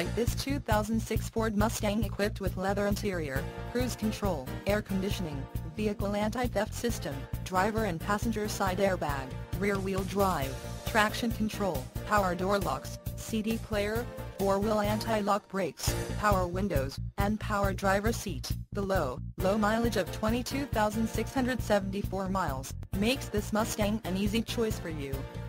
like this 2006 Ford Mustang equipped with leather interior, cruise control, air conditioning, vehicle anti-theft system, driver and passenger side airbag, rear-wheel drive, traction control, power door locks, CD player, four-wheel anti-lock brakes, power windows, and power driver seat. The low mileage of 22,674 miles makes this Mustang an easy choice for you.